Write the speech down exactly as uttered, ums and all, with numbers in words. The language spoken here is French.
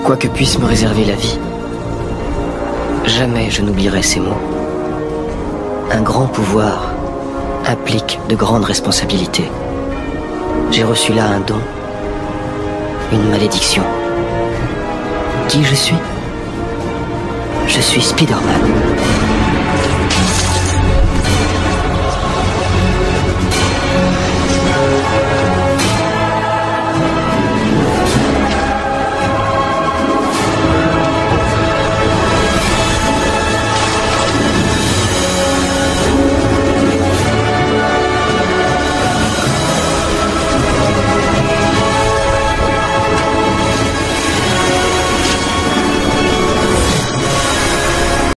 Quoi que puisse me réserver la vie, jamais je n'oublierai ces mots. Un grand pouvoir implique de grandes responsabilités. J'ai reçu là un don, une malédiction. Qui je suis? Je suis Spider-Man.